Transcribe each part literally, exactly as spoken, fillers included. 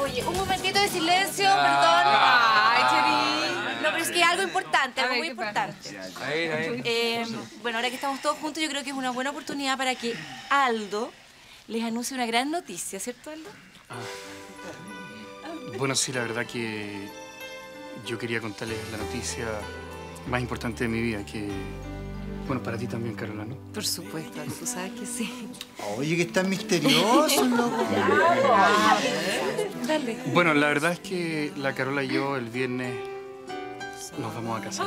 Oye, un momentito de silencio, perdón. Ay, Cheri. No, pero es que algo importante, algo muy importante. A ver, a ver. Eh, bueno, ahora que estamos todos juntos, yo creo que es una buena oportunidad para que Aldo les anuncie una gran noticia, ¿cierto, Aldo? Ah. Bueno, sí, la verdad que yo quería contarles la noticia más importante de mi vida, que... Bueno, para ti también, Carola, ¿no? Por supuesto, tú sabes que sí. Oye, que estás misterioso, loco. Dale. Bueno, la verdad es que la Carola y yo el viernes nos vamos a casar.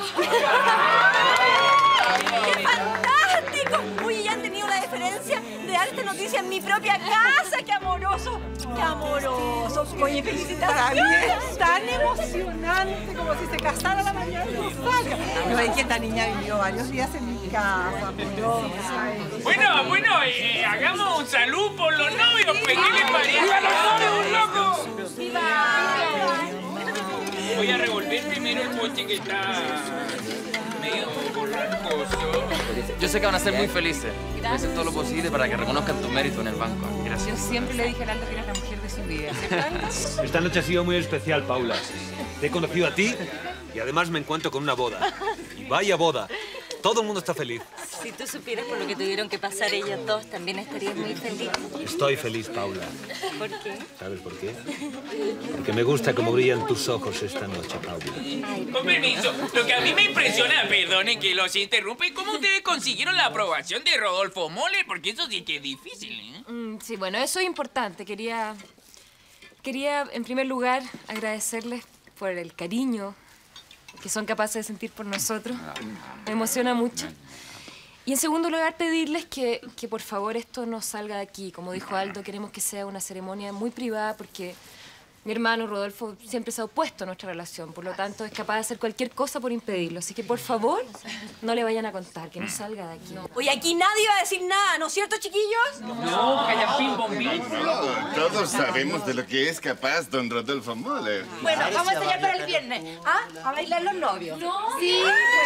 ¡Qué fantástico! Oye, ya han tenido la deferencia de dar esta noticia en mi propia casa. ¡Qué amoroso! ¡Qué amoroso! Oye, felicitaciones. Es tan emocionante como si se casara la mañana de Rosario. No, es que esta niña vivió varios días en mi casa, amorosa. Bueno, bueno, eh, hagamos un salud por los novios, pues, ¿qué les parece? ¡Viva los novios, loco! ¡Viva! Voy a revolver primero el poche que está medio borrascoso. Yo sé que van a ser muy felices. Voy a hacer todo lo posible para que reconozcan tu mérito en el banco. Yo siempre le dije a Aldo que eres la mujer de su vida, ¿cierto? Esta noche ha sido muy especial, Paula. Te he conocido a ti y además me encuentro con una boda. Y vaya boda. Todo el mundo está feliz. Si tú supieras por lo que tuvieron que pasar ellos dos, también estarías muy feliz. Estoy feliz, Paula. ¿Por qué? ¿Sabes por qué? Porque me gusta cómo brillan tus ojos esta noche, Paula. Con permiso, lo que a mí me impresiona, perdone que los interrumpa, es cómo ustedes consiguieron la aprobación de Rodolfo Moller, porque eso sí que es difícil, ¿eh? Mm, sí, bueno, eso es importante. Quería, quería, en primer lugar, agradecerles por el cariño que son capaces de sentir por nosotros. Me emociona mucho. Y en segundo lugar, pedirles que, que por favor esto no salga de aquí. Como dijo Aldo, queremos que sea una ceremonia muy privada porque mi hermano Rodolfo siempre se ha opuesto a nuestra relación. Por lo tanto, es capaz de hacer cualquier cosa por impedirlo. Así que, por favor, no le vayan a contar, que no salga de aquí. Oye, aquí nadie va a decir nada, ¿no es cierto, chiquillos? No, callapín, bombín. No, todos sabemos de lo que es capaz don Rodolfo Moller. Bueno, vamos a ensayar para el viernes. ¿Ah? A bailar los novios. No. Sí.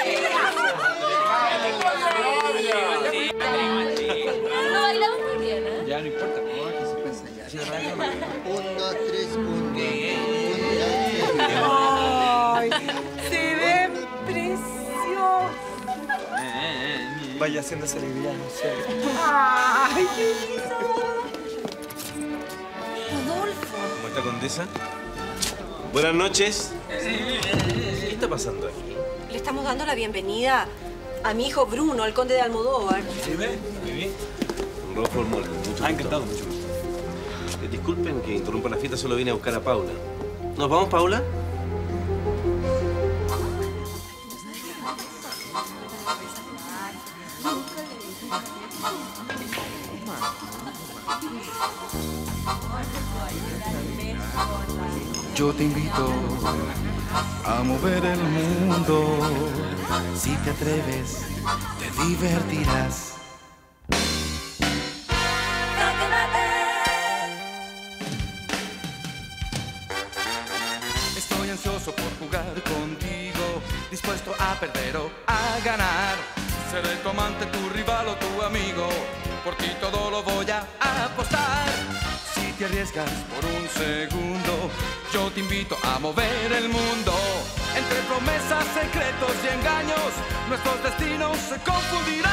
No bailamos muy bien, ¿eh? Ya no importa, ¿no? Que se puede ensayar. Un, dos, tres, un, ¡Ay! ¡Se ven preciosos! Vaya haciéndose alegría, no sé. ¡Ay, qué lindo! Rodolfo. ¿Cómo está, condesa? Buenas noches. ¿Qué está pasando aquí? Le estamos dando la bienvenida a mi hijo Bruno, el conde de Almodóvar. ¿Vive? ¿Viví? Rodolfo Moller, mucho gusto. Ah, encantado, mucho gusto. Eh, disculpen que interrumpa la fiesta, solo vine a buscar a Paula. ¿Nos vamos, Paula? Yo te invito a mover el mundo. Si te atreves, te divertirás. Estoy ansioso por jugar contigo, dispuesto a perder o a ganar. Seré tu amante, tu rival o tu amigo. Por ti todo lo voy a apostar. Si te arriesgas por un segundo, yo te invito a mover el mundo. Entre promesas, secretos y engaños, nuestros destinos se confundirán.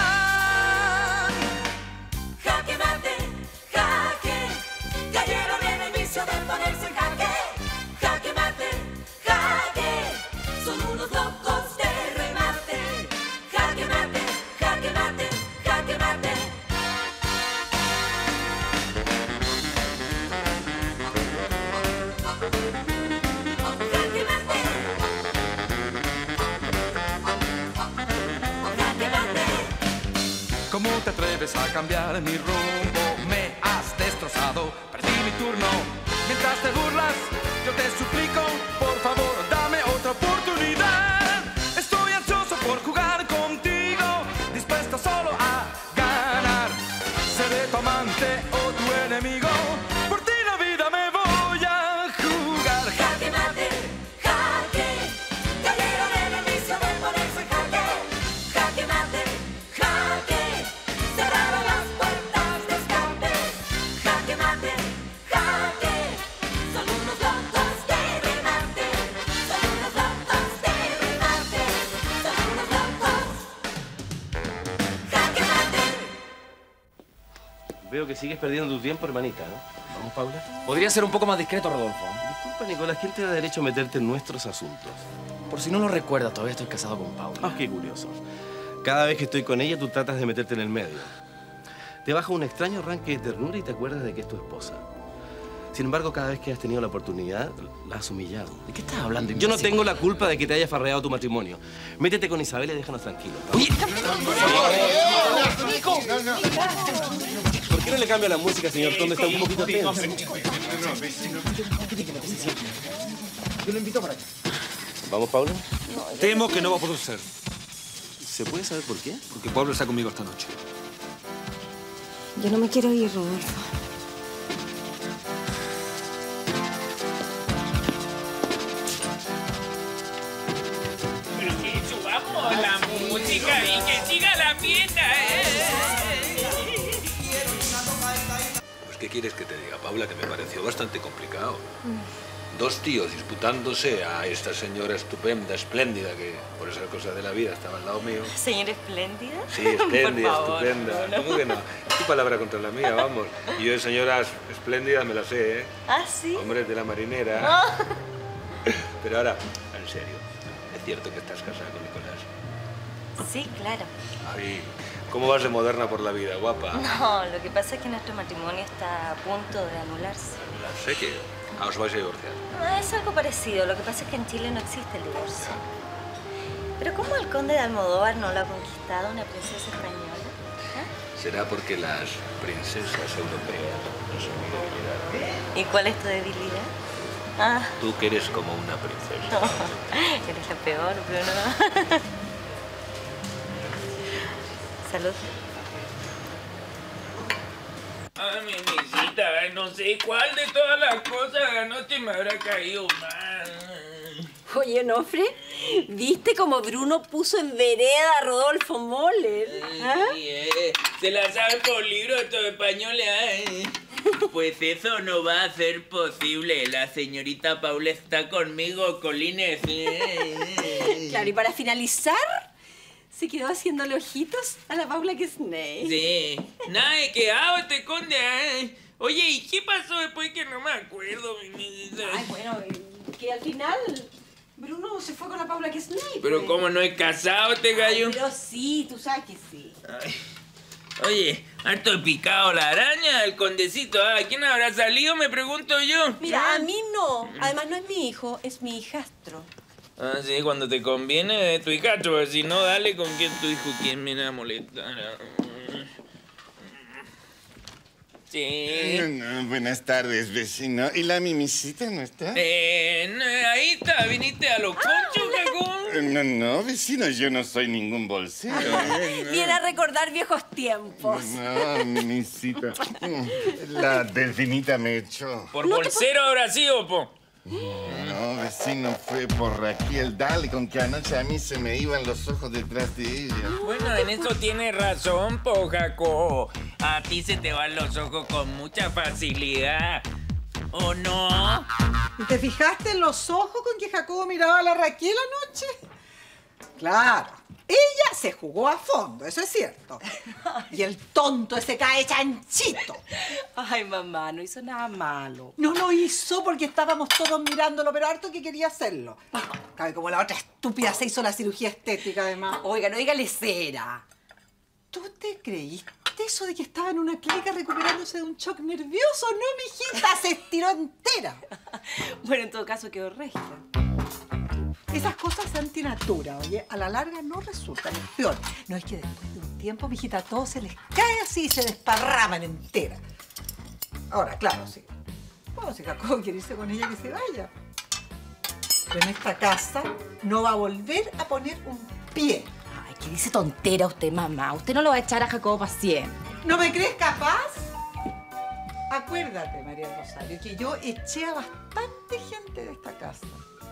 Jaque mate, jaque, cayeron en el vicio de ponerse en jaque. Jaque mate, jaque, son unos locos de remate. Jaque mate, jaque mate, jaque mate. ¿Cómo te atreves a cambiar mi rumbo? Me has destrozado, perdí mi turno. Mientras te burlas, yo te suplico, por favor, dame otra oportunidad. Estoy ansioso por jugar contigo, dispuesto solo a ganar. Seré tu amante o tu enemigo, por ti la vida me voy a jugar. Jaque mate, jaque, cayeron en el vicio de ponerse en jaque. Jaque mate, jaque, cerraron las puertas de escape. Jaque mate, jaque, son unos locos. Veo que sigues perdiendo tu tiempo, hermanita, ¿no? Vamos, Paula. Podría ser un poco más discreto, Rodolfo. Disculpa, Nicolás, ¿quién te da derecho a meterte en nuestros asuntos? Por si no lo recuerdas, todavía estoy casado con Paula. Ah, qué curioso. Cada vez que estoy con ella, tú tratas de meterte en el medio. Te baja un extraño arranque de ternura y te acuerdas de que es tu esposa. Sin embargo, cada vez que has tenido la oportunidad, la has humillado. ¿De qué estás hablando? Yo no tengo la culpa de que te haya farreado tu matrimonio. Métete con Isabel y déjanos tranquilos. Oye, ¿por qué no le cambia la música, señor Conde? Está un poquito tenso. Yo lo invito para allá. ¿Vamos, Paula? Temo que no va a poder ser. ¿Se puede saber por qué? Porque Pablo está conmigo esta noche. Yo no me quiero ir, Rodolfo. Pero que subamos la música y que siga la fiesta, ¿eh? Pues, ¿qué quieres que te diga, Paula? Que me pareció bastante complicado. Dos tíos disputándose a esta señora estupenda, espléndida, que por esa cosa de la vida estaba al lado mío. ¿Señora espléndida? Sí, espléndida, Por favor, estupenda. no, no. ¿Cómo que no? Es tu palabra contra la mía, vamos. Y yo de señoras espléndidas me la sé, ¿eh? ¿Ah, sí? Hombres de la marinera. Ah. Pero ahora, en serio, ¿es cierto que estás casada con Nicolás? Sí, claro. Ay, ¿cómo vas de moderna por la vida, guapa? No, lo que pasa es que nuestro matrimonio está a punto de anularse. Sé que ah, os vais a divorciar. Ah, es algo parecido. Lo que pasa es que en Chile no existe el divorcio. Pero ¿cómo el conde de Almodóvar no lo ha conquistado una princesa española? ¿Ah? Será porque las princesas europeas no son mi debilidad. ¿Y cuál es tu debilidad? Ah, Tú que eres como una princesa. no. Eres la peor, Bruno. Salud. Ay, mi visita, no sé cuál de todas las cosas anoche me habrá caído mal. Oye, Onofre, ¿viste cómo Bruno puso en vereda a Rodolfo Moller? ¿Ah? Sí, eh, se la sabe por libros estos españoles. ¿Eh? Pues eso no va a ser posible. La señorita Paula está conmigo, Colines. ¿Eh? Claro, y para finalizar, se quedó haciéndole ojitos a la Paula Kisney. Sí. Nada de quedado este conde. ¿Eh? Oye, ¿y qué pasó después que no me acuerdo? Ay, bueno, que al final Bruno se fue con la Paula Kisney. Pero ¿cómo no es casado este gallo? Ay, pero sí, tú sabes que sí. Ay. Oye, harto picado la araña, el condecito. ¿A quién habrá salido? Me pregunto yo. Mira, a mí no. Además, no es mi hijo, es mi hijastro. Ah, sí, cuando te conviene tu hijastro. Si no, dale con quién tu hijo, quién me va a molestar. Sí. No, no, buenas tardes, vecino. ¿Y la mimisita no está? Eh, no, ahí está. ¿Viniste a los conchos, cagón? No, no, vecino, yo no soy ningún bolsero. Viene a recordar viejos tiempos. No, mimisita. La delfinita me echó. Por bolsero habrá sido, po. No, vecino, fue por Raquel. Dale, con que anoche a mí se me iban los ojos detrás de ella. Bueno, en eso tienes razón, po, Jaco. A ti se te van los ojos con mucha facilidad. ¿O no? ¿Y te fijaste en los ojos con que Jacobo miraba a la Raquel anoche? Claro, ella se jugó a fondo, eso es cierto. Y el tonto ese cae chanchito. Ay, mamá, no hizo nada malo. No lo hizo porque estábamos todos mirándolo, pero harto que quería hacerlo. Claro, como la otra estúpida se hizo la cirugía estética, además. Oiga, no dígale cera. ¿Tú te creíste eso de que estaba en una clínica recuperándose de un shock nervioso? No, mijita, se estiró entera. Bueno, en todo caso quedó regia. Esas cosas de antinatura, oye, a la larga no resultan, es peor. No es que después de un tiempo, mijita, a todos se les cae así y se desparraman entera. Ahora, claro, sí. Bueno, si Jacobo quiere irse con ella, que se vaya. Pero en esta casa no va a volver a poner un pie. Ay, que dice tontera usted, mamá. Usted no lo va a echar a Jacobo para siempre. ¿No me crees capaz? Acuérdate, María Rosario, que yo eché a bastante gente de esta casa.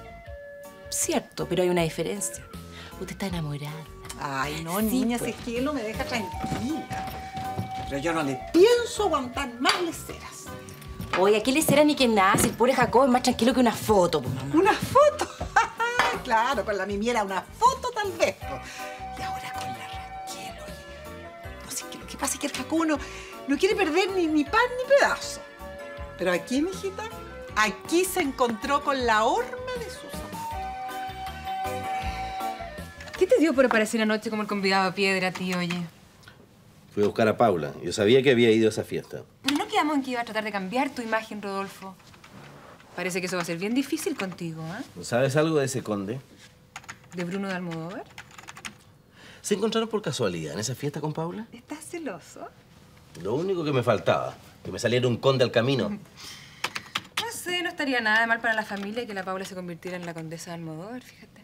Cierto, pero hay una diferencia. Usted está enamorada. Ay, no, Sí, niña, pues. si es que él no me deja tranquila. Pero yo no le pienso aguantar más leceras. Oye, ¿qué le será ni que nada? Si el pobre Jacobo es más tranquilo que una foto, pues, mamá. ¿Una foto? Claro, con la mimiera una foto tal vez. Po. Y ahora con la Raquel, oye. No sé, que lo que pasa es que el Jacobo no, No quiere perder ni, ni pan ni pedazo. Pero aquí, mijita, aquí se encontró con la horma de sus zapatos. ¿Qué te dio por aparecer anoche como el convidado a piedra, tío, oye? Fui a buscar a Paula. Yo sabía que había ido a esa fiesta. Pero no quedamos en que iba a tratar de cambiar tu imagen, Rodolfo. Parece que eso va a ser bien difícil contigo, ¿ah? ¿eh? ¿Sabes algo de ese conde? ¿De Bruno de Almodóvar? ¿Se encontraron por casualidad en esa fiesta con Paula? ¿Estás celoso? Lo único que me faltaba, que me saliera un conde al camino. No sé, no estaría nada de mal para la familia que la Paula se convirtiera en la condesa de Almodóvar, fíjate.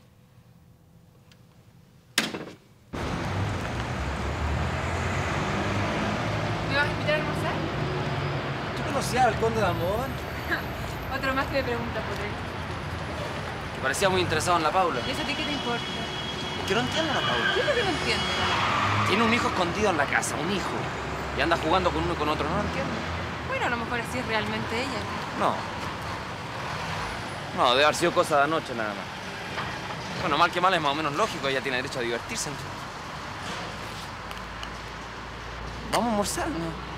¿Me vas a invitar a almorzar? ¿Tú conocías al conde de Almodóvar? Otro más que me pregunta por él. Que parecía muy interesado en la Paula. ¿Y eso a ti qué te importa? Que no entiendo a la Paula. ¿Qué es lo que no entiendes? Tiene un hijo escondido en la casa, un hijo. Y anda jugando con uno y con otro, ¿no lo entiendo? Bueno, a lo mejor así es realmente ella. No. No, debe haber sido cosa de anoche nada más. Bueno, mal que mal es más o menos lógico, ella tiene derecho a divertirse. Vamos a almorzar, ¿no?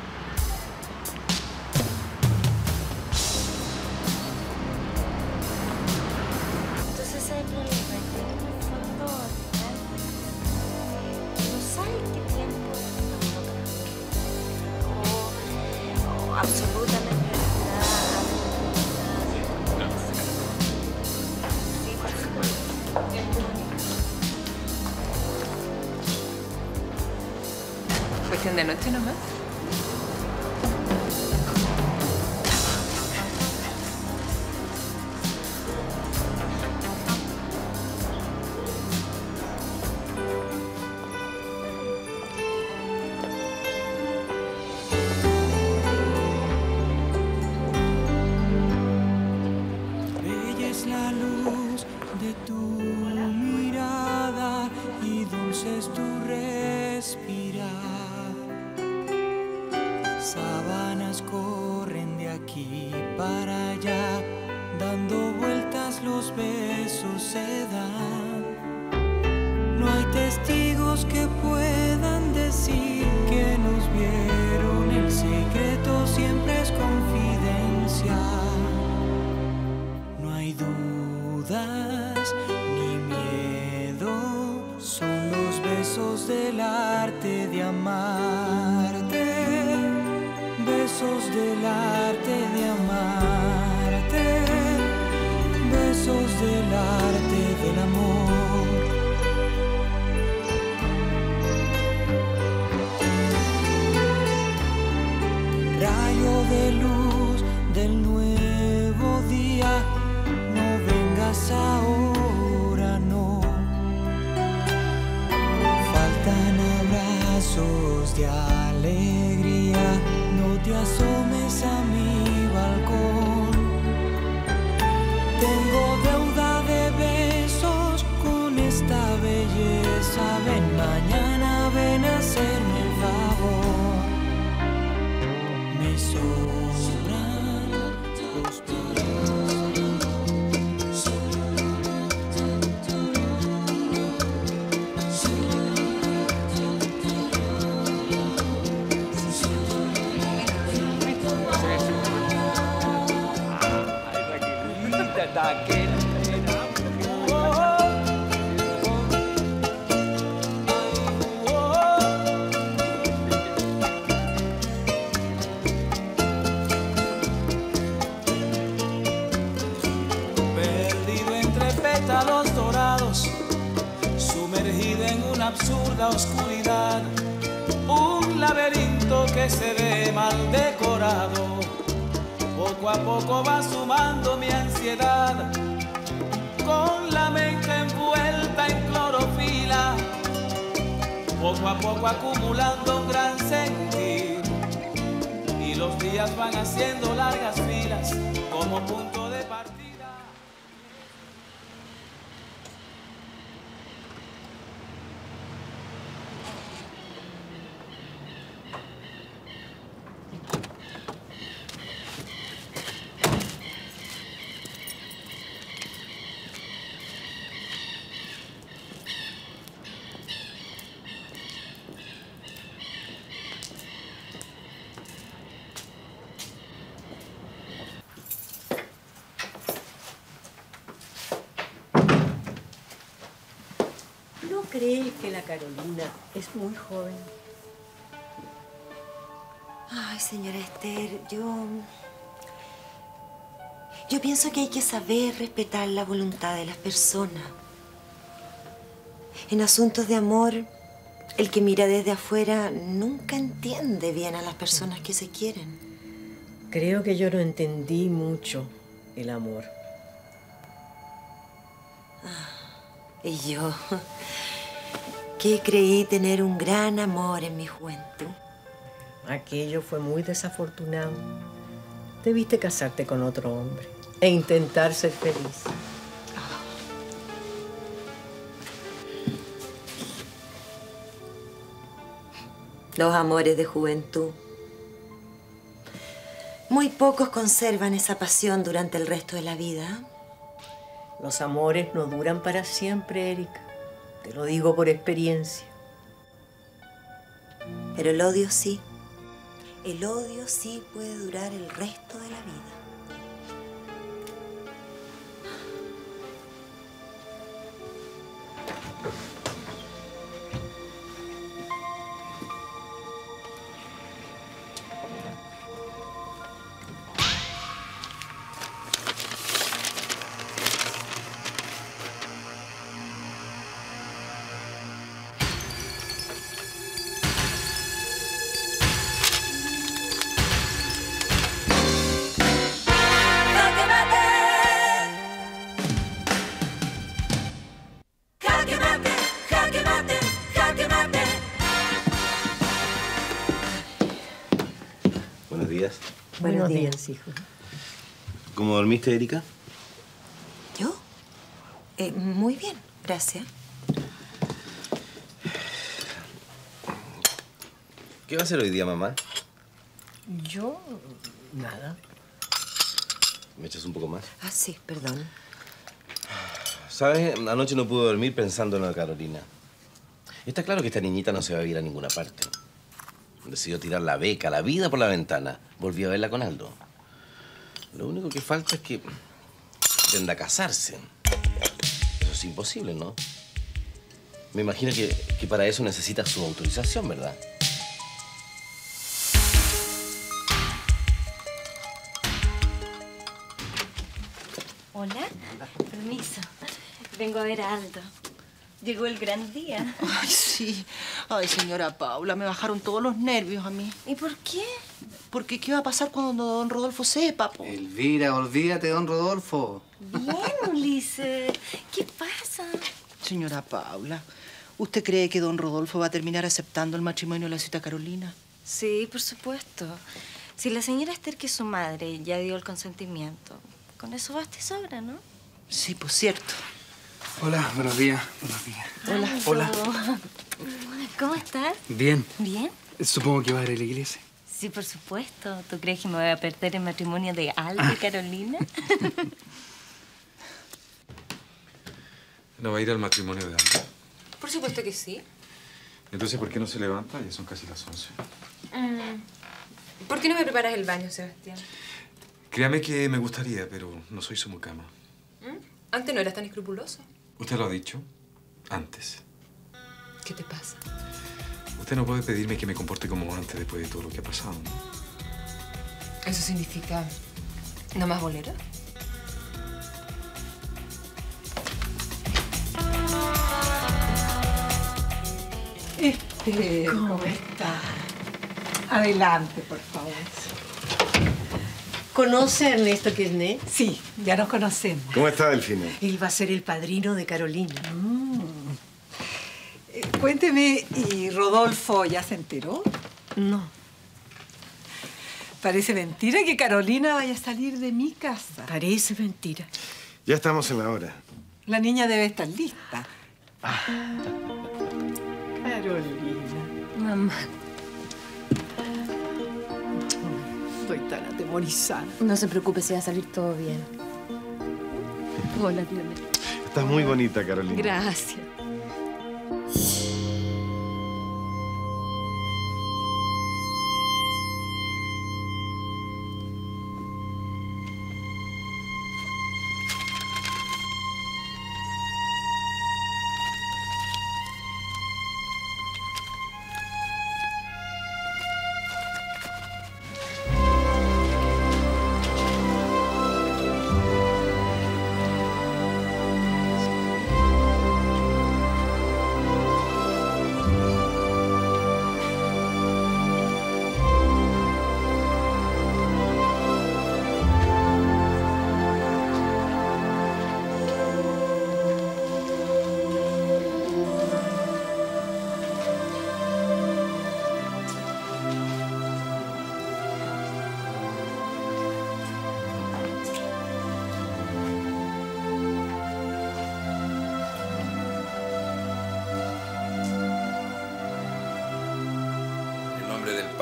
Entonces ese es el problema, que en el fondo al final no sabe qué tiempo o, o absolutamente nada. Sí, por supuesto. ¿Cuestión de noche nomás? Bella es la luz de tu mirada y dulce es tu respirar. Sábanas corren de aquí para allá, dando vueltas los besos se dan. No hay testigos que puedan decir que nos vieron, el secreto siempre es confidencial. No hay dudas ni miedo, son los besos del arte de amarte, besos del arte de amarte, besos del arte del amor. Rayo de luz del nuevo día, no vengas ahora, no. Faltan abrazos de alegría, no te asomes a mi balcón. Tengo deuda de besos con esta belleza, ven mañana, ven a hacerme el favor. Me sobran los perdido entre pétalos dorados, sumergido en una absurda oscuridad, un laberinto que se ve mal decorado. Poco a poco va sumando mi ansiedad, con la mente envuelta en clorofila, poco a poco acumulando un gran sentir, y los días van haciendo largas filas como punto de partida. crees que la Carolina es muy joven? Ay, señora Esther, yo... Yo pienso que hay que saber respetar la voluntad de las personas. En asuntos de amor, el que mira desde afuera nunca entiende bien a las personas que se quieren. Creo que yo no entendí mucho el amor. Y yo, que creí tener un gran amor en mi juventud. Aquello fue muy desafortunado. Debiste casarte con otro hombre e intentar ser feliz. Los amores de juventud. Muy pocos conservan esa pasión durante el resto de la vida. Los amores no duran para siempre, Erika. Te lo digo por experiencia. Pero el odio sí. El odio sí puede durar el resto de la vida. Buenos días. Buenos días, hijo. ¿Cómo dormiste, Erika? ¿Yo? Eh, muy bien, gracias. ¿Qué va a hacer hoy día, mamá? Yo, nada. ¿Me echas un poco más? Ah, sí, perdón. ¿Sabes? Anoche no pude dormir pensando en la Carolina. Está claro que esta niñita no se va a ir a ninguna parte. Decidió tirar la beca, la vida por la ventana. Volvió a verla con Aldo. Lo único que falta es que pretenda a casarse. Eso es imposible, ¿no? Me imagino que, que para eso necesita su autorización, ¿verdad? Hola. Permiso. Vengo a ver a Aldo. Llegó el gran día. Ay, sí. Ay, señora Paula, me bajaron todos los nervios a mí. ¿Y por qué? Porque ¿qué va a pasar cuando don Rodolfo sepa, po? Elvira, olvídate, don Rodolfo. Bien, Ulises. ¿Qué pasa? Señora Paula, ¿usted cree que don Rodolfo va a terminar aceptando el matrimonio de la cita Carolina? Sí, por supuesto. Si la señora Esther, que es su madre, ya dio el consentimiento, con eso basta y sobra, ¿no? Sí, pues cierto. Hola, buenos días. Buenos días. Hola. Hola. ¿Cómo estás? Bien. ¿Bien? Supongo que va a ir a la iglesia. Sí, por supuesto. ¿Tú crees que me voy a perder el matrimonio de Aldo y Carolina? ¿No va a ir al matrimonio de Aldo? Por supuesto que sí. Entonces, ¿por qué no se levanta? Ya son casi las once. Mm. ¿Por qué no me preparas el baño, Sebastián? Créame que me gustaría, pero no soy su mucama. ¿Mm? Antes no eras tan escrupuloso. Usted lo ha dicho antes. ¿Qué te pasa? Usted no puede pedirme que me comporte como antes después de todo lo que ha pasado, ¿no? ¿Eso significa no más bolero? Este, ¿cómo está? Adelante, por favor. ¿Conoce a Ernesto Quesnay? Sí, ya nos conocemos. ¿Cómo está, Delfina? Él va a ser el padrino de Carolina. Mm. Eh, cuénteme, ¿y Rodolfo ya se enteró? No. Parece mentira que Carolina vaya a salir de mi casa. Parece mentira. Ya estamos en la hora. La niña debe estar lista. Carolina. Mamá. Estoy tan atemorizada. No se preocupe, si va a salir todo bien. Hola, Dios. Estás muy bonita, Carolina. Gracias.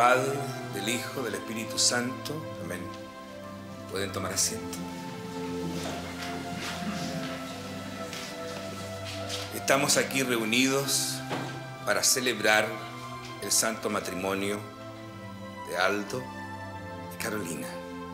Padre, del Hijo, del Espíritu Santo. Amén. Pueden tomar asiento. Estamos aquí reunidos para celebrar el santo matrimonio de Aldo y Carolina.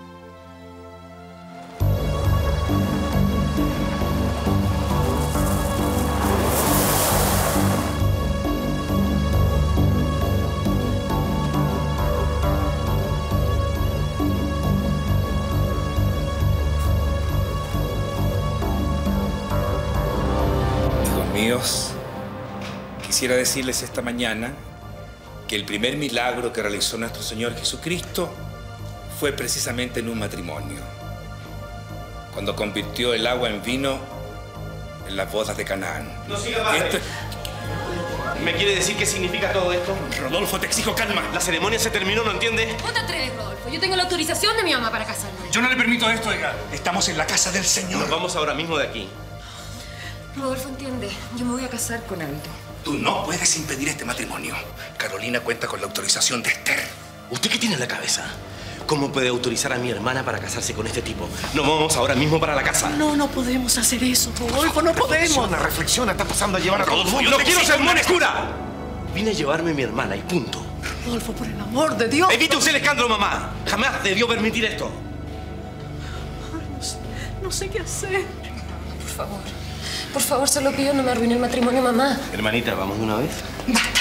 Míos, quisiera decirles esta mañana que el primer milagro que realizó nuestro Señor Jesucristo fue precisamente en un matrimonio, cuando convirtió el agua en vino en las bodas de Canaán. No siga, padre. Esto... ¿Me quiere decir qué significa todo esto? Rodolfo, te exijo calma. La ceremonia se terminó, ¿no entiende? ¿Cómo te atreves, Rodolfo? Yo tengo la autorización de mi mamá para casarme. Yo no le permito esto, oiga. Estamos en la casa del Señor. Nos vamos ahora mismo de aquí. Rodolfo, entiende, yo me voy a casar con Aldo. Tú no puedes impedir este matrimonio. Carolina cuenta con la autorización de Esther. ¿Usted qué tiene en la cabeza? ¿Cómo puede autorizar a mi hermana para casarse con este tipo? Nos vamos ahora mismo para la casa. No, no podemos hacer eso, Rodolfo, no podemos. Reflexiona, reflexiona, está pasando a llevar a todo el mundo. ¡No quiero sermones, cura! Vine a llevarme a mi hermana y punto. Rodolfo, por el amor de Dios. Evite usted el escándalo, mamá. Jamás debió permitir esto. No sé, no sé qué hacer. Por favor. Por favor, se lo pido, no me arruine el matrimonio, mamá. Hermanita, ¿vamos de una vez? Basta.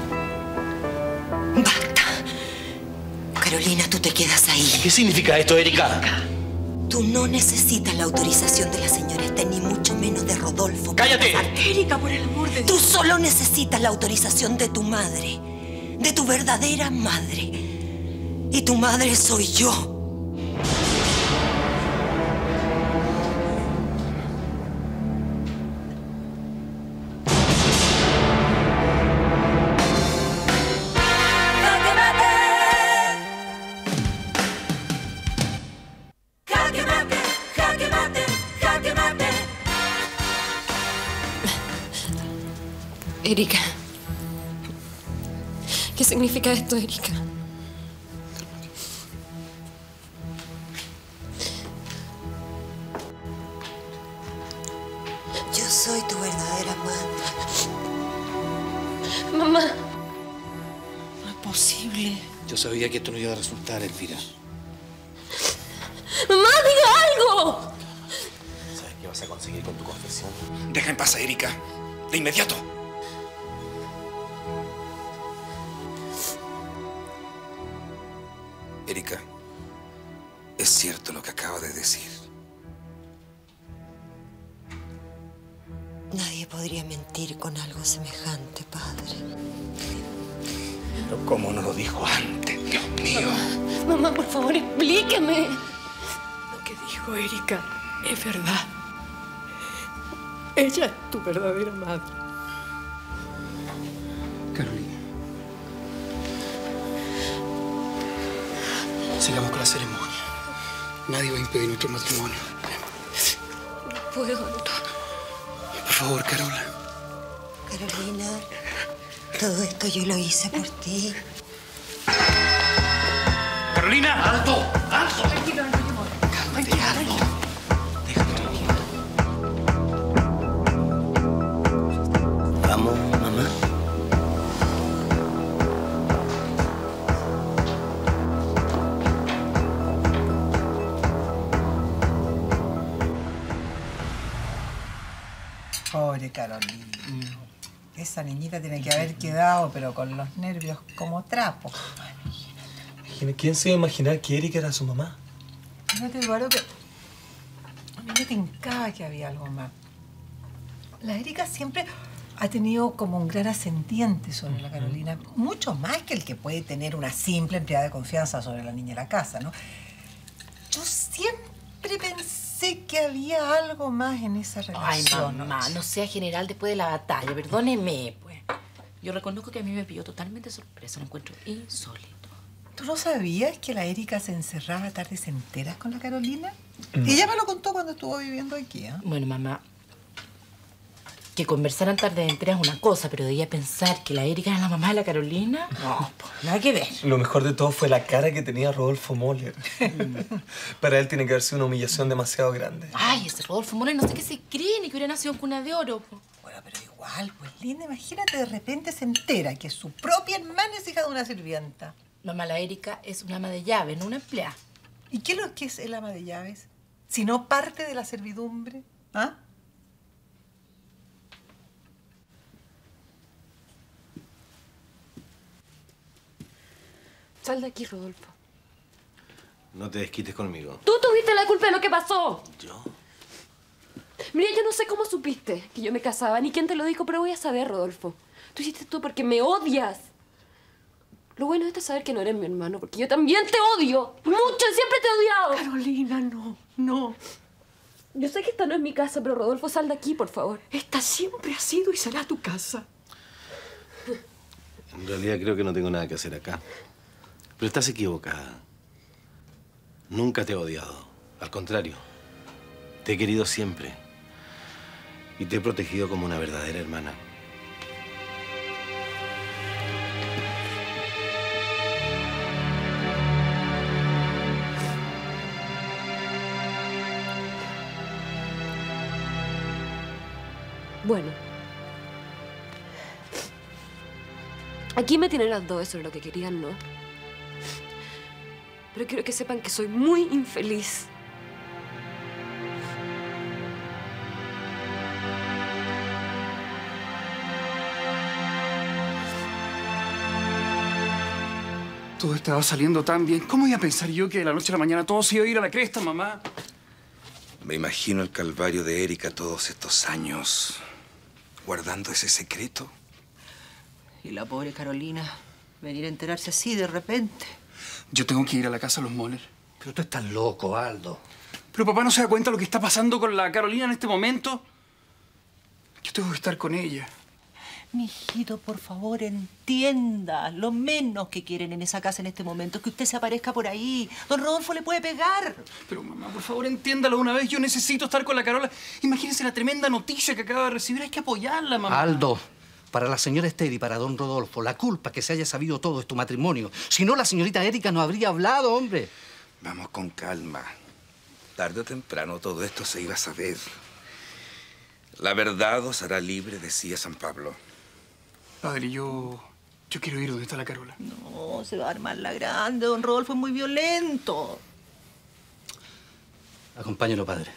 Basta. Carolina, tú te quedas ahí. ¿Qué significa esto, Erika? Tú no necesitas la autorización de la señora Esther, ni mucho menos de Rodolfo. ¡Cállate! Erika, por el amor de Dios. Tú solo necesitas la autorización de tu madre, de tu verdadera madre. Y tu madre soy yo. Erika. ¿Qué significa esto, Erika? Yo soy tu verdadera madre. Mamá. No es posible. Yo sabía que esto no iba a resultar, Elvira. ¡Mamá, diga algo! ¿Sabes qué vas a conseguir con tu confesión? Deja en paz a Erika. De inmediato. Erika, es cierto lo que acaba de decir. Nadie podría mentir con algo semejante, padre. Pero ¿cómo no lo dijo antes? Dios mío. Mamá, mamá, por favor, explíqueme. Lo que dijo Erika es verdad. Ella es tu verdadera madre. Carolina. Sigamos con la ceremonia. Nadie va a impedir nuestro matrimonio. No puedo, Aldo. Por favor, Carola. Carolina, todo esto yo lo hice por ti. ¡Carolina! ¡Alto! ¡Alto! Tranquilo, Aldo, yo voy. Cálmate, Aldo. Déjame tranquilo. Vamos, mamá. Pobre Carolina. Esa niñita tiene que haber quedado, pero con los nervios como trapos. ¿Quién se iba a imaginar que Erika era su mamá? Fíjate, Eduardo, que a mí me tincaba que había algo más. La Erika siempre ha tenido como un gran ascendiente sobre la Carolina, mucho más que el que puede tener una simple empleada de confianza sobre la niña de la casa, ¿no? Yo siempre pensé que había algo más en esa relación. Ay, mamá, no sea general después de la batalla, perdóneme, pues. Yo reconozco que a mí me pilló totalmente sorpresa, lo encuentro insólito. ¿Tú no sabías que la Erika se encerraba tardes enteras con la Carolina? No. Ella me lo contó cuando estuvo viviendo aquí, ¿eh? Bueno, mamá, Que conversaran tarde de enteras es una cosa, pero de ella pensar que la Erika era la mamá de la Carolina, no, pues nada que ver. Lo mejor de todo fue la cara que tenía Rodolfo Moller. Para él tiene que haber sido una humillación demasiado grande. Ay, ese Rodolfo Moller no sé qué se cree, ni que hubiera nacido en cuna de oro. Po. Bueno, pero igual, pues, Linda, imagínate, de repente se entera que su propia hermana es hija de una sirvienta. Mamá, la Erika es una ama de llaves, no una empleada. ¿Y qué es lo que es el ama de llaves? Si no parte de la servidumbre, ¿ah? Sal de aquí, Rodolfo. No te desquites conmigo. Tú tuviste la culpa de lo que pasó. ¿Yo? Mira, yo no sé cómo supiste que yo me casaba, ni quién te lo dijo, pero voy a saber, Rodolfo. Tú hiciste tú porque me odias. Lo bueno de esto es saber que no eres mi hermano, porque yo también te odio. Mucho, siempre te he odiado. Carolina, no, no. Yo sé que esta no es mi casa, pero Rodolfo, sal de aquí, por favor. Esta siempre ha sido y será tu casa. En realidad creo que no tengo nada que hacer acá. Pero estás equivocada. Nunca te he odiado. Al contrario, te he querido siempre. Y te he protegido como una verdadera hermana. Bueno. Aquí me tienen las dos, eso es lo que querían, ¿no? Pero quiero que sepan que soy muy infeliz. Todo estaba saliendo tan bien. ¿Cómo iba a pensar yo que de la noche a la mañana todo se iba a ir a la cresta, mamá? Me imagino el calvario de Erika todos estos años, guardando ese secreto. Y la pobre Carolina, venir a enterarse así de repente. Yo tengo que ir a la casa de los Moller. Pero tú estás loco, Aldo. Pero papá no se da cuenta de lo que está pasando con la Carolina en este momento. Yo tengo que estar con ella. Mijito, por favor, entienda. Lo menos que quieren en esa casa en este momento es que usted se aparezca por ahí. Don Rodolfo le puede pegar. Pero mamá, por favor, entiéndalo una vez. Yo necesito estar con la Carola. Imagínese la tremenda noticia que acaba de recibir. Hay que apoyarla, mamá. Aldo, para la señora Esther y para don Rodolfo, la culpa que se haya sabido todo es tu matrimonio. Si no, la señorita Erika no habría hablado, hombre. Vamos con calma. Tarde o temprano todo esto se iba a saber. La verdad os hará libre, decía San Pablo. Padre, yo... yo quiero ir donde está la Carola. No, se va a armar la grande. Don Rodolfo es muy violento. Acompáñelo, padre.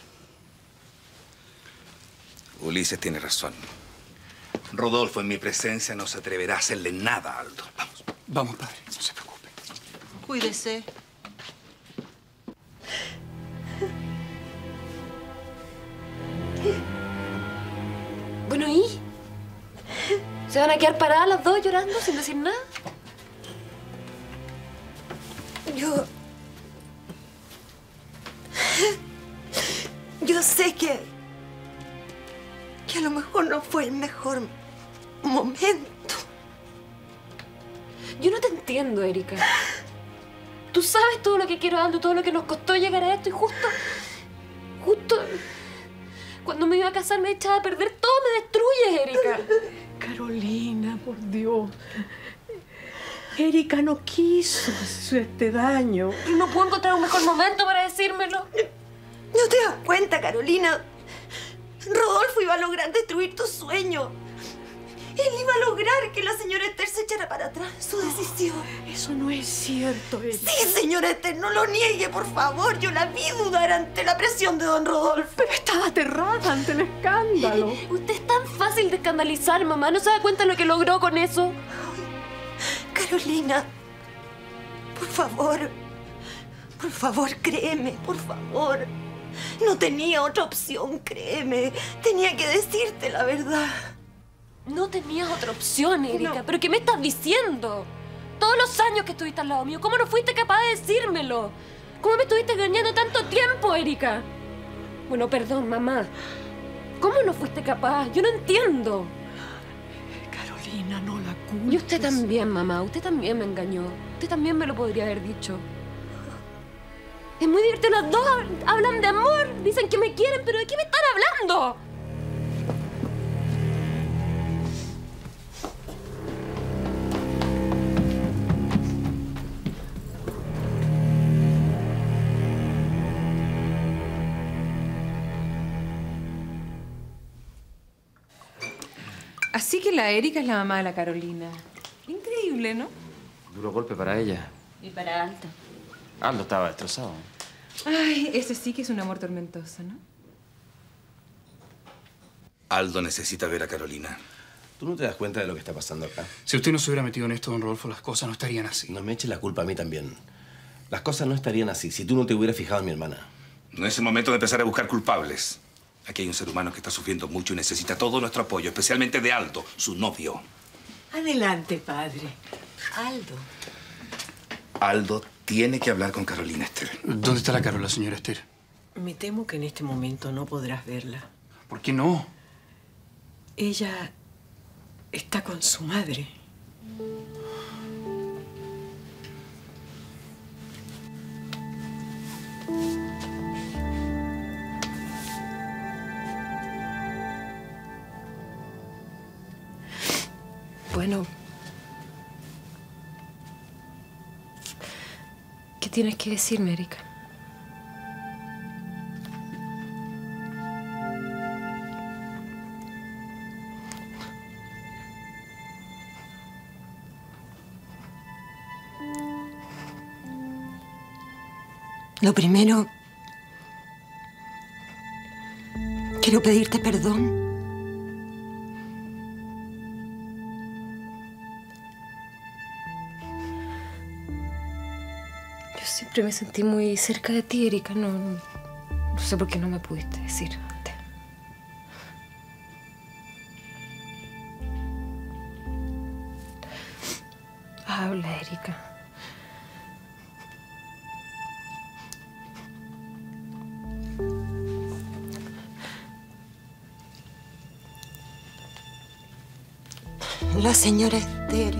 Ulises tiene razón. Rodolfo en mi presencia no se atreverá a hacerle nada a Aldo. Vamos. Vamos, padre. No se preocupe. Cuídese. Bueno, ¿y? ¿Se van a quedar paradas las dos llorando sin decir nada? Yo... Yo sé que... que a lo mejor no fue el mejor momento. Yo no te entiendo, Erika. Tú sabes todo lo que quiero, Aldo, todo lo que nos costó llegar a esto y justo... justo... cuando me iba a casar me echaba a perder todo, me destruyes, Erika. Carolina, por Dios. Erika no quiso hacer este daño. Y no puedo encontrar un mejor momento para decírmelo. ¿No te das cuenta, Carolina? Rodolfo iba a lograr destruir tu sueño. Él iba a lograr que la señora Esther se echara para atrás en su decisión. Eso no es cierto, Erika. Sí, señora Esther, no lo niegue, por favor. Yo la vi dudar ante la presión de don Rodolfo. Pero estaba aterrada ante el escándalo. Usted es tan fácil de escandalizar, mamá. ¿No se da cuenta de lo que logró con eso? Carolina, por favor. Por favor, créeme, por favor. No tenía otra opción, créeme. Tenía que decirte la verdad. No tenías otra opción, Erika. No. ¿Pero qué me estás diciendo? Todos los años que estuviste al lado mío, ¿cómo no fuiste capaz de decírmelo? ¿Cómo me estuviste engañando tanto tiempo, Erika? Bueno, perdón, mamá. ¿Cómo no fuiste capaz? Yo no entiendo. Carolina, no la culpes. Y usted también, mamá. Usted también me engañó. Usted también me lo podría haber dicho. Es muy divertido. Las dos hablan de amor. Dicen que me quieren, pero ¿de qué me están hablando? Así que la Erika es la mamá de la Carolina. Increíble, ¿no? Duro golpe para ella. Y para Aldo. Aldo estaba destrozado. Ay, ese sí que es un amor tormentoso, ¿no? Aldo necesita ver a Carolina. ¿Tú no te das cuenta de lo que está pasando acá? Si usted no se hubiera metido en esto, don Rodolfo, las cosas no estarían así. No me eches la culpa a mí también. Las cosas no estarían así si tú no te hubieras fijado en mi hermana. No es el momento de empezar a buscar culpables. Aquí hay un ser humano que está sufriendo mucho y necesita todo nuestro apoyo, especialmente de Aldo, su novio. Adelante, padre. Aldo. Aldo tiene que hablar con Carolina, Esther. ¿Dónde está la Carola, señora Esther? Me temo que en este momento no podrás verla. ¿Por qué no? Ella está con su madre. Bueno, ¿qué tienes que decirme, Erika? Lo primero, quiero pedirte perdón. Yo siempre me sentí muy cerca de ti, Erika. No, no sé por qué no me pudiste decir antes. Habla, Erika. La señora Esther,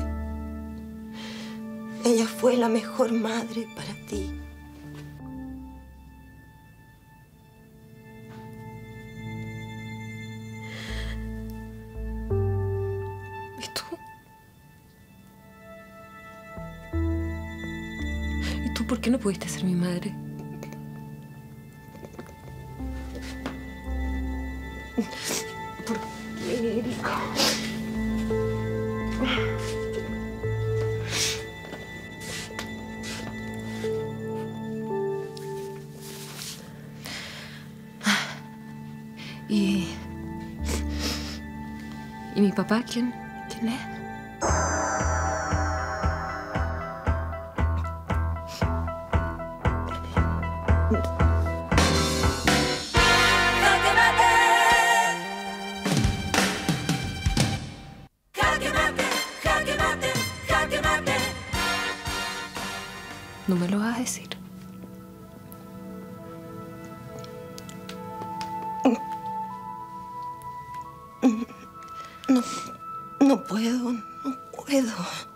ella fue la mejor madre para ti. ¿Y tú? ¿Y tú por qué no pudiste ser mi madre? ¿Por qué, Erika? ¿Y... ¿Y mi papá quién, quién es? Jaque mate. Jaque mate, jaque mate, jaque mate. No me lo vas a decir. No, no puedo, no puedo.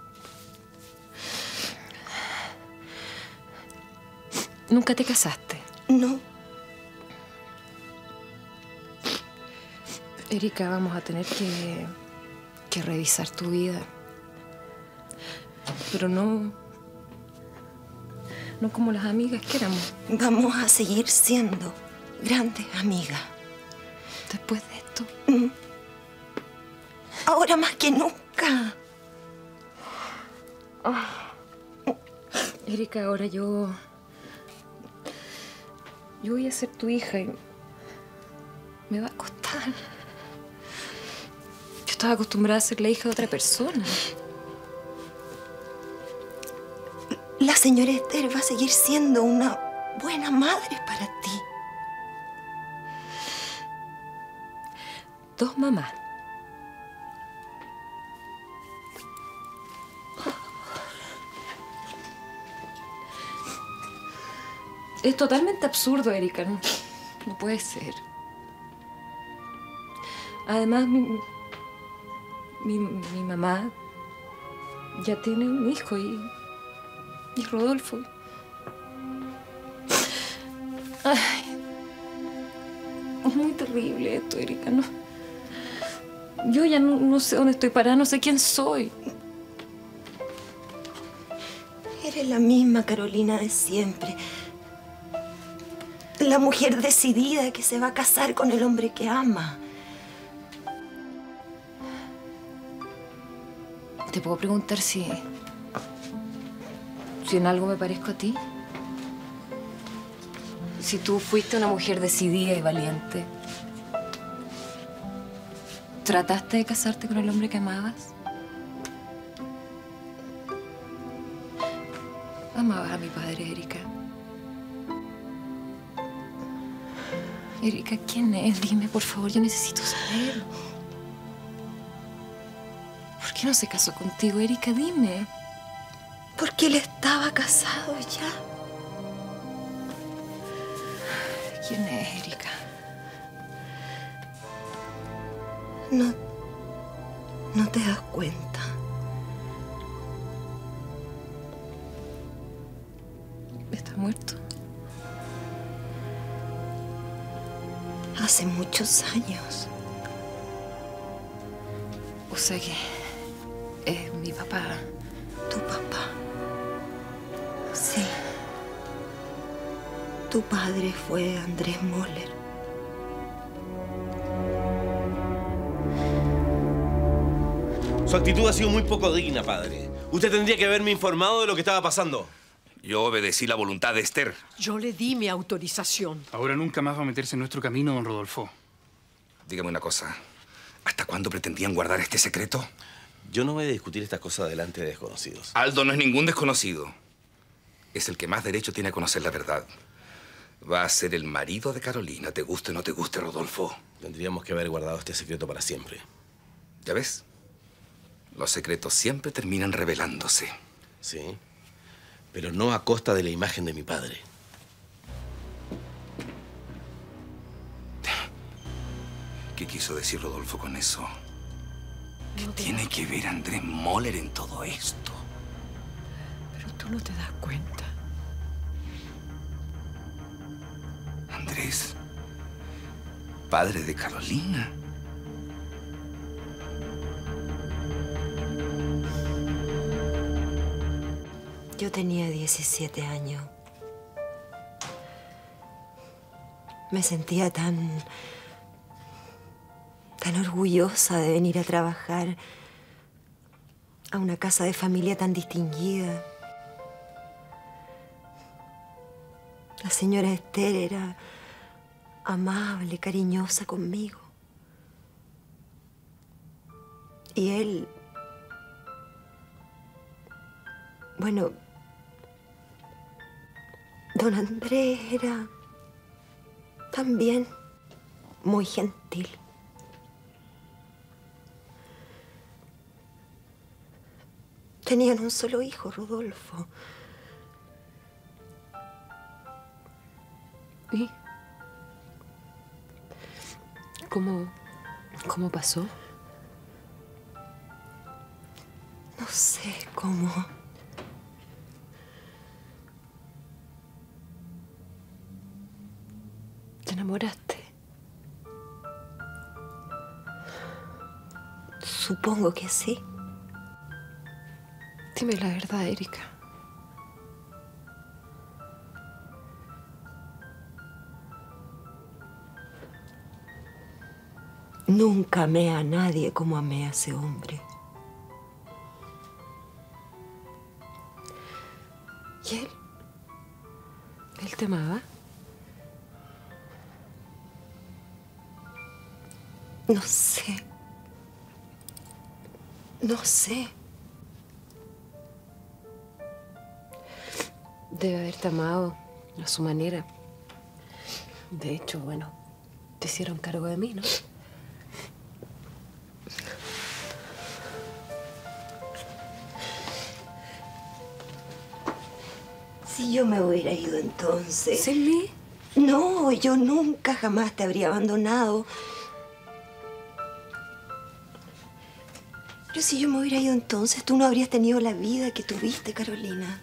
¿Nunca te casaste? No. Erika, vamos a tener que, que revisar tu vida. Pero no... no como las amigas que éramos. Vamos a seguir siendo grandes amigas. Después de esto. Mm. Ahora más que nunca. Erika, ahora yo... yo voy a ser tu hija y... me va a costar. Yo estaba acostumbrada a ser la hija de otra persona. La señora Esther va a seguir siendo una buena madre para ti. Dos mamás. Es totalmente absurdo, Erika. No, no puede ser. Además, mi, mi, mi mamá ya tiene un hijo y, y Rodolfo. Ay, es muy terrible esto, Erika. No, yo ya no, no sé dónde estoy parada, no sé quién soy. Eres la misma Carolina de siempre. La mujer decidida que se va a casar con el hombre que ama. ¿Te puedo preguntar si... si en algo me parezco a ti? Si tú fuiste una mujer decidida y valiente. ¿Trataste de casarte con el hombre que amabas? Amabas a mi padre, Erika. Erika, ¿quién es? Dime, por favor, yo necesito saber. ¿Por qué no se casó contigo, Erika? Dime. Porque él estaba casado ya. ¿Quién es, Erika? No... no te das cuenta. ¿Está muerto? Hace muchos años. O sea que... es mi papá. Tu papá. Sí. Tu padre fue Andrés Moller. Su actitud ha sido muy poco digna, padre. Usted tendría que haberme informado de lo que estaba pasando. Yo obedecí la voluntad de Esther. Yo le di mi autorización. Ahora nunca más va a meterse en nuestro camino, don Rodolfo. Dígame una cosa. ¿Hasta cuándo pretendían guardar este secreto? Yo no voy a discutir estas cosas delante de desconocidos. Aldo no es ningún desconocido. Es el que más derecho tiene a conocer la verdad. Va a ser el marido de Carolina, te guste o no te guste, Rodolfo. Tendríamos que haber guardado este secreto para siempre. ¿Ya ves? Los secretos siempre terminan revelándose. Sí, pero no a costa de la imagen de mi padre. ¿Qué quiso decir Rodolfo con eso? ¿Qué tiene que ver Andrés Moller en todo esto? Pero tú no te das cuenta. Andrés, padre de Carolina. Yo tenía diecisiete años. Me sentía tan... tan orgullosa de venir a trabajar a una casa de familia tan distinguida. La señora Esther era amable, cariñosa conmigo. Y él... bueno... don Andrés era también muy gentil. Tenían un solo hijo, Rodolfo. ¿Y cómo, cómo pasó? No sé cómo. ¿Te enamoraste? Supongo que sí. Dime la verdad, Erika. Nunca amé a nadie como amé a ese hombre. ¿Y él? ¿Él te amaba? No sé. No sé. Debe haberte amado a su manera. De hecho, bueno, te hicieron cargo de mí, ¿no? Si yo me hubiera ido entonces... ¿Sin mí? No, yo nunca jamás te habría abandonado. Pero si yo me hubiera ido entonces, tú no habrías tenido la vida que tuviste, Carolina.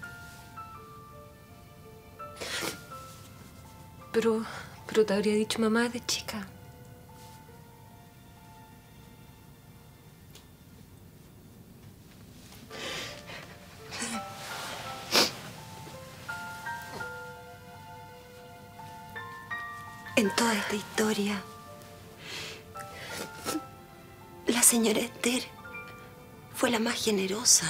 Pero, pero te habría dicho mamá de chica. En toda esta historia, la señora Esther fue la más generosa.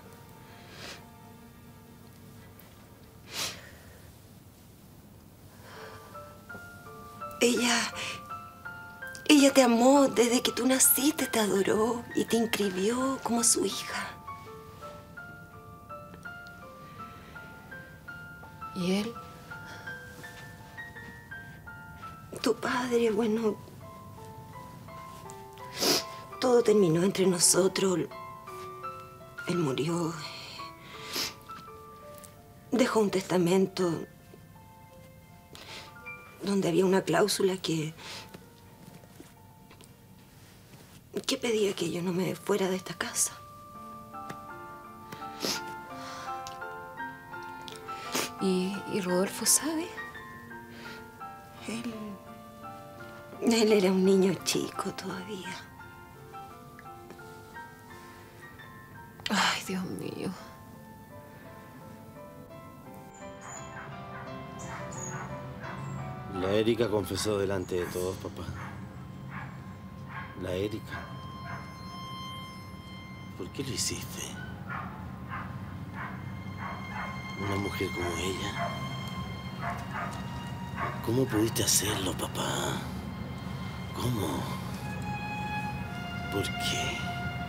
Ella... Ella te amó desde que tú naciste, te adoró y te inscribió como su hija. ¿Y él? Tu padre, bueno... Todo terminó entre nosotros. Él murió. Dejó un testamento donde había una cláusula que... que pedía que yo no me fuera de esta casa. ¿Y, y Rodolfo sabe? Él... Él era un niño chico todavía. Ay, Dios mío. La Erika confesó delante de todos, papá. La Erika. ¿Por qué lo hiciste? Una mujer como ella. ¿Cómo pudiste hacerlo, papá? ¿Cómo? ¿Por qué?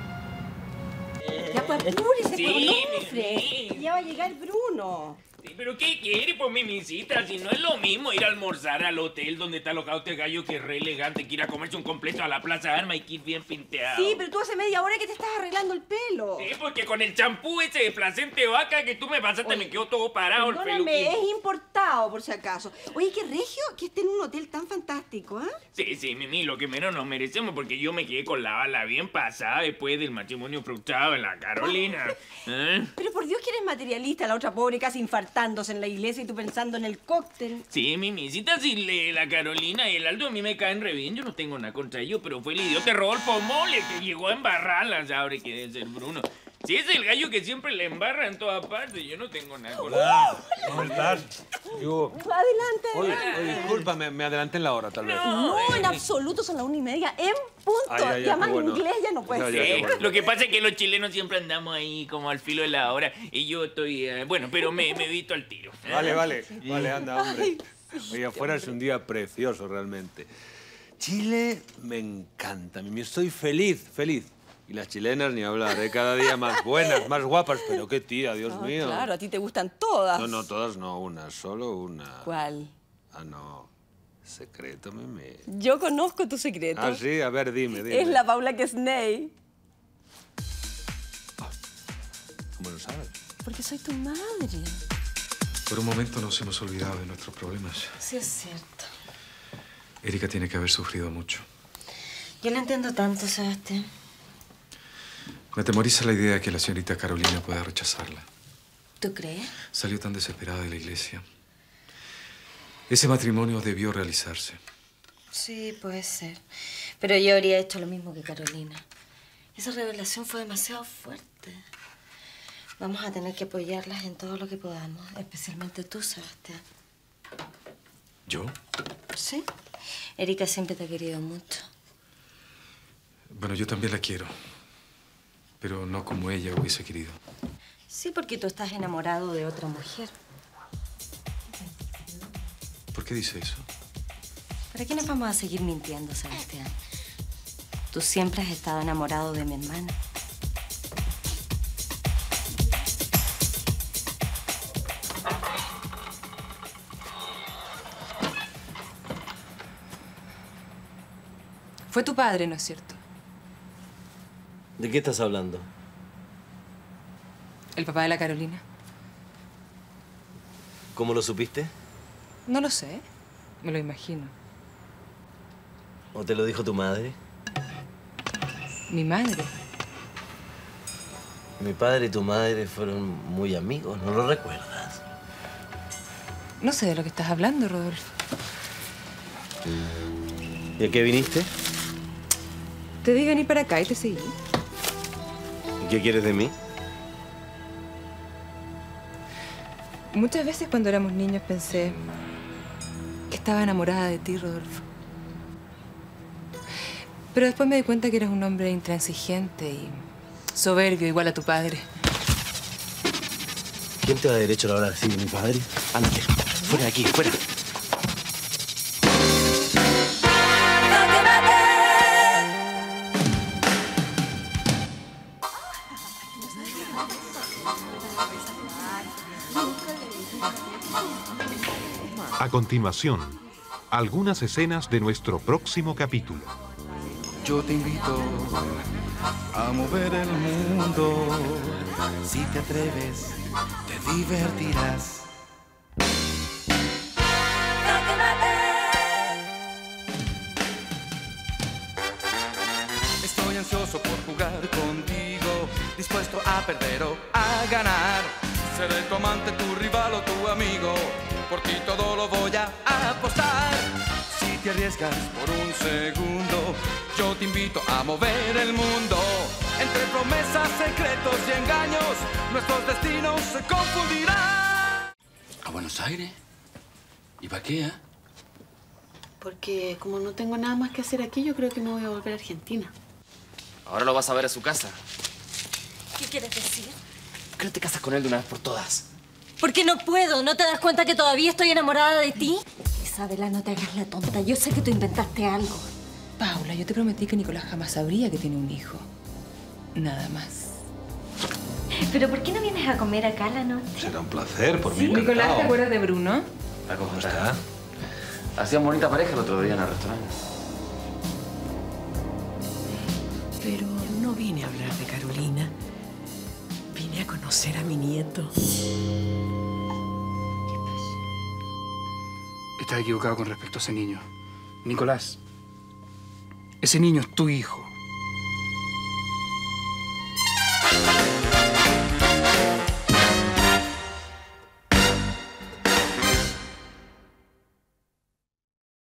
Ya pues apúrese, Sí, con Onofre. mi- Ya va a llegar Bruno. Sí, pero ¿qué quiere, pues, mimicita? Si no es lo mismo ir a almorzar al hotel donde está alojado este gallo que es re elegante, que ir a comerse un completo a la Plaza Arma y que ir bien pinteado. Sí, pero tú hace media hora que te estás arreglando el pelo. Sí, porque con el champú ese de placente vaca que tú me pasaste me quedó todo parado el Perdóname, peluquín. es importado, por si acaso. Oye, qué regio que esté en un hotel tan fantástico, ¿ah? Sí, sí, Mimi, lo que menos nos merecemos porque yo me quedé con la bala bien pasada después del matrimonio frustrado en la Carolina. ¿Eh? Pero por Dios que eres materialista, la otra pobre casi infartándose en la iglesia y tú pensando en el cóctel. Sí, Mimisita, si le- la Carolina y el Aldo a mí me caen re bien, yo no tengo nada contra ellos, pero fue el idiota Rodolfo Mole que llegó a embarrarlas, ahora que debe ser Bruno. Si es el gallo que siempre le embarra en todas partes, yo no tengo nada contra Hola, ¿cómo estás? Yo... Adelante, Oye, adelante. oye, disculpa, me, me adelanté en la hora, tal vez. No, en absoluto, son las una y media en punto. Ay, ay, ay, y además qué bueno. inglés ya no puede Ya, ser. ya, qué bueno. Lo que pasa es que los chilenos siempre andamos ahí como al filo de la hora y yo estoy, eh, bueno, pero me, me evito al tiro. Vale, vale, vale, anda, hombre. Oye, afuera es un día precioso, realmente. Chile me encanta, Mimi, estoy feliz, feliz. Y las chilenas ni hablar, ¿eh? Cada día más buenas, más guapas. Pero qué tía, Dios Ah, mío. Claro, a ti te gustan todas. No, no, todas no, una, solo una. ¿Cuál? Ah, no. Secreto, Mimi. Yo conozco tu secreto. Ah, sí, a ver, dime, dime. Es la Paula Kesney. ¿Cómo lo sabes? Porque soy tu madre. Por un momento nos hemos olvidado de nuestros problemas. Sí, es cierto. Erika tiene que haber sufrido mucho. Yo la entiendo tanto, Sebastián. Me atemoriza la idea de que la señorita Carolina pueda rechazarla. ¿Tú crees? Salió tan desesperada de la iglesia. Ese matrimonio debió realizarse. Sí, puede ser. Pero yo habría hecho lo mismo que Carolina. Esa revelación fue demasiado fuerte. Vamos a tener que apoyarlas en todo lo que podamos, especialmente tú, Sebastián. ¿Yo? Sí. Erika siempre te ha querido mucho. Bueno, yo también la quiero. Pero no como ella hubiese querido. Sí, porque tú estás enamorado de otra mujer. ¿Por qué dice eso? ¿Para qué nos vamos a seguir mintiendo, Sebastián? Tú siempre has estado enamorado de mi hermana. Fue tu padre, ¿no es cierto? ¿De qué estás hablando? El papá de la Carolina. ¿Cómo lo supiste? No lo sé. Me lo imagino. ¿O te lo dijo tu madre? Mi madre. Mi padre y tu madre fueron muy amigos, ¿no lo recuerdas? No sé de lo que estás hablando, Rodolfo. ¿Y a qué viniste? Te di venir para acá y te seguí. ¿Y qué quieres de mí? Muchas veces cuando éramos niños pensé que estaba enamorada de ti, Rodolfo. Pero después me di cuenta que eres un hombre intransigente y Soberbio, igual a tu padre. ¿Quién te da derecho a hablar así de mi padre? Ándate, fuera de aquí, fuera. A continuación, algunas escenas de nuestro próximo capítulo. Yo te invito a mover el mundo. Si te atreves, te divertirás. Estoy ansioso por jugar contigo, dispuesto a perder o a ganar. Seré tu amante, tu rival o tu amigo. Por ti todo lo voy a apostar. Si te arriesgas por un segundo, yo te invito a mover el mundo. Entre promesas, secretos y engaños, nuestros destinos se confundirán. ¿A Buenos Aires? ¿Y para qué, eh? Porque como no tengo nada más que hacer aquí, yo creo que me voy a volver a Argentina. Ahora lo vas a ver a su casa. ¿Qué quieres decir? ¿Por qué no te casas con él de una vez por todas? Porque no puedo. ¿No te das cuenta que todavía estoy enamorada de ti? Isabela, no te hagas la tonta. Yo sé que tú inventaste algo. Paula, yo te prometí que Nicolás jamás sabría que tiene un hijo. Nada más. ¿Pero por qué no vienes a comer acá la noche? Será un placer, por mí Nicolás, ¿te encantado. acuerdas de Bruno? ¿Cómo está? Hacían bonita pareja el otro día en el restaurante. Pero no vine a hablar de Carolina. Vine a conocer a mi nieto. Estás equivocado con respecto a ese niño. Nicolás, ese niño es tu hijo.